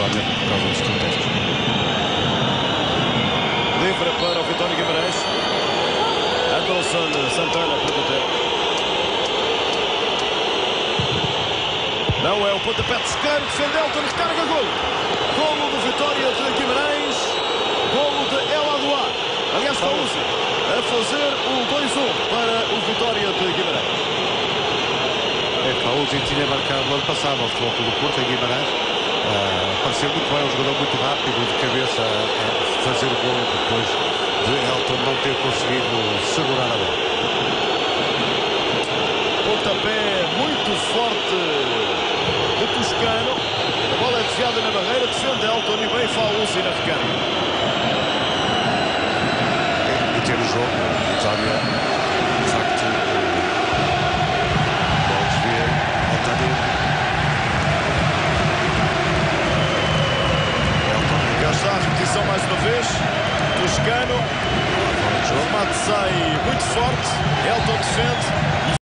especialmente por causa dos contextos. Livre para o Vitória Guimarães. Anderson Santana para bater. Não é o pontapé de esquerdo. Defende Elton, recarga golo. Golo do Vitória de Guimarães. Golo de El Adoar. Aliás, Faúzi a fazer o 2-1 para o Vitória de Guimarães. Faúzi tinha marcado no ano passado ao Futebol Clube do Porto, em Guimarães. Pareceu muito bem, um jogador muito rápido, de cabeça, a fazer o golo depois de Elton não ter conseguido segurar a bola. Pontapé muito forte de Toscano. A bola é desviada na barreira, defende Elton e bem Faúzi na recarga. E ter o jogo, Vitória, de facto, bola desvia, Otávio. Já está a repetição mais uma vez. Toscano. O remate sai muito forte. Elton defende.